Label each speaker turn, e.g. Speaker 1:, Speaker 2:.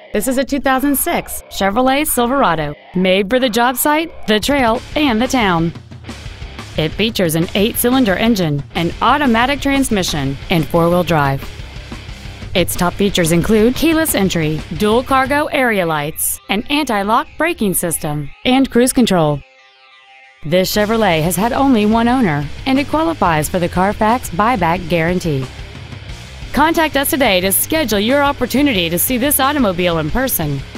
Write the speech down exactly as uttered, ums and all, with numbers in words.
Speaker 1: This is a two thousand six Chevrolet Silverado, made for the job site, the trail, and the town. It features an eight-cylinder engine, an automatic transmission, and four-wheel drive. Its top features include keyless entry, dual cargo area lights, an anti-lock braking system, and cruise control. This Chevrolet has had only one owner, and it qualifies for the Carfax buyback guarantee. Contact us today to schedule your opportunity to see this automobile in person.